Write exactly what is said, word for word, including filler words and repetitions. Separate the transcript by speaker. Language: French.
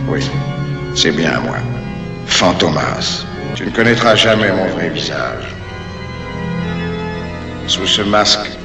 Speaker 1: Oui, c'est bien moi. Fantomas. Tu ne connaîtras jamais mon vrai visage. Sous ce masque,